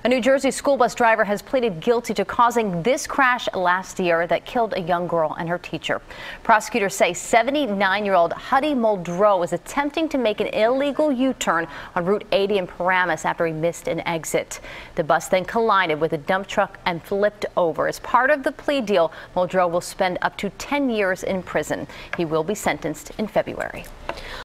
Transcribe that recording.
A New Jersey school bus driver has pleaded guilty to causing this crash last year that killed a young girl and her teacher. Prosecutors say 79-year-old Hudy Muldrow was attempting to make an illegal U-turn on Route 80 in Paramus after he missed an exit. The bus then collided with a dump truck and flipped over. As part of the plea deal, Muldrow will spend up to 10 years in prison. He will be sentenced in February.